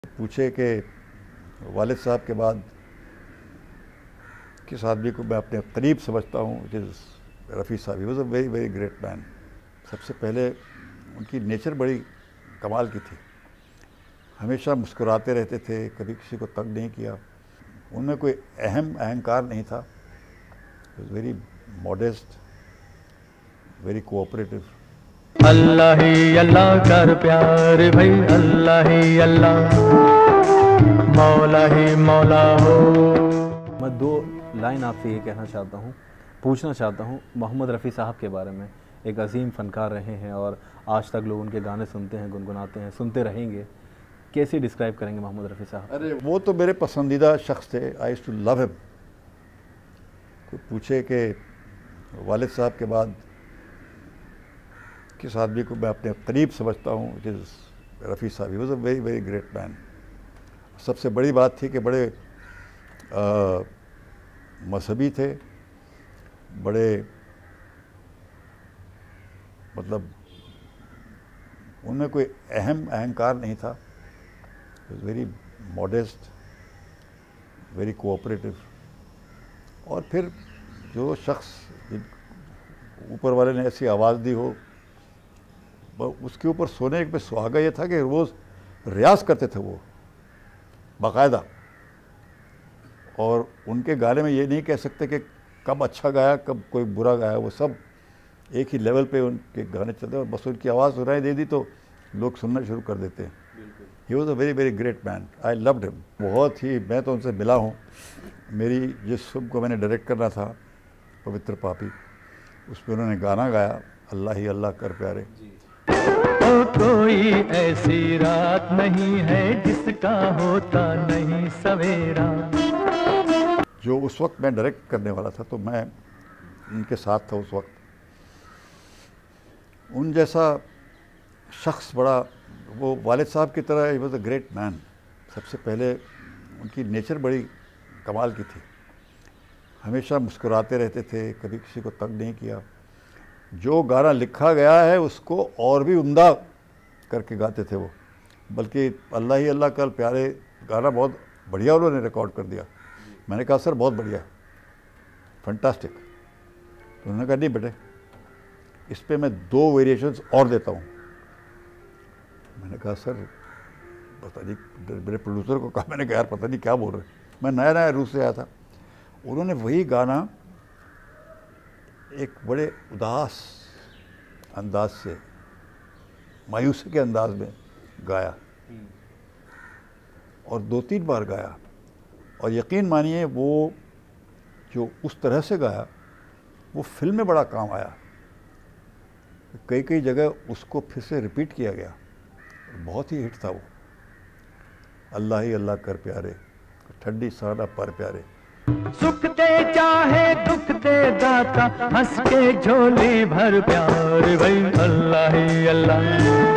पूछे कि वालिद साहब के बाद किस आदमी को मैं अपने करीब समझता हूँ, इट इज़ रफ़ी साहब। He was a very very great man. सबसे पहले उनकी नेचर बड़ी कमाल की थी, हमेशा मुस्कुराते रहते थे, कभी किसी को तंग नहीं किया, उनमें कोई अहंकार नहीं था। He was very modest, very cooperative. अल्लाह ही अल्लाह कर प्यार भाई, अल्लाह ही अल्लाह, मौला ही मौला हो। मैं दो लाइन आपसे ये कहना चाहता हूँ, पूछना चाहता हूँ मोहम्मद रफ़ी साहब के बारे में। एक अजीम फ़नकार रहे हैं और आज तक लोग उनके गाने सुनते हैं, गुनगुनाते हैं, सुनते रहेंगे। कैसे डिस्क्राइब करेंगे मोहम्मद रफ़ी साहब? अरे वो तो मेरे पसंदीदा शख्स थे। I used to love him. कोई पूछे कि वालिद साहब के बाद किस आदमी को मैं अपने करीब समझता हूँ, इट इज़ रफ़ी साहब। He was a very very great man. सबसे बड़ी बात थी कि बड़े मजहबी थे, बड़े मतलब उनमें कोई अहंकार नहीं था। He was very modest, very cooperative. और फिर जो शख्स ऊपर वाले ने ऐसी आवाज़ दी हो, उसके ऊपर सोने पे सुहागा ये था कि रोज़ रियाज करते थे वो बाकायदा। और उनके गाने में ये नहीं कह सकते कि कब अच्छा गाया कब कोई बुरा गाया, वो सब एक ही लेवल पे उनके गाने चलते हैं। और बस उनकी आवाज़ सुनाई दे दी तो लोग सुनना शुरू कर देते हैं। He was a very very great man. I loved him बहुत ही। मैं तो उनसे मिला हूँ। मेरी जिस फिल्म को मैंने डायरेक्ट करना था, पवित्र पापी, उसमें उन्होंने गाना गाया, अल्लाह ही अल्लाह कर प्यारे। ओ कोई ऐसी रात नहीं है जिसका होता नहीं सवेरा। जो उस वक्त मैं डायरेक्ट करने वाला था, तो मैं उनके साथ था उस वक्त। उन जैसा शख्स बड़ा, वो वालिद साहब की तरह, he was a great man. सबसे पहले उनकी नेचर बड़ी कमाल की थी, हमेशा मुस्कुराते रहते थे, कभी किसी को तंग नहीं किया। जो गाना लिखा गया है उसको और भी उम्दा करके गाते थे वो। बल्कि अल्लाह ही अल्लाह कर प्यारे गाना बहुत बढ़िया उन्होंने रिकॉर्ड कर दिया। मैंने कहा सर बहुत बढ़िया, फैंटास्टिक। तो उन्होंने कहा नहीं बेटे, इस पर मैं 2 वेरिएशंस और देता हूँ। मैंने कहा सर पता नहीं, मेरे प्रोड्यूसर को कहा, मैंने कहा यार पता नहीं क्या बोल रहे, मैं नया नया रूस से आया था। उन्होंने वही गाना एक बड़े उदास अंदाज से, मायूसी के अंदाज में गाया और 2-3 बार गाया। और यकीन मानिए वो जो उस तरह से गाया वो फिल्म में बड़ा काम आया। कई कई जगह उसको फिर से रिपीट किया गया, बहुत ही हिट था वो। अल्लाह ही अल्लाह कर प्यारे, ठंडी साना पर प्यारे। सुख दे चाहे दुख दे दाता, हंस के झोली भर प्यार भाई, अल्लाह ही अल्लाह।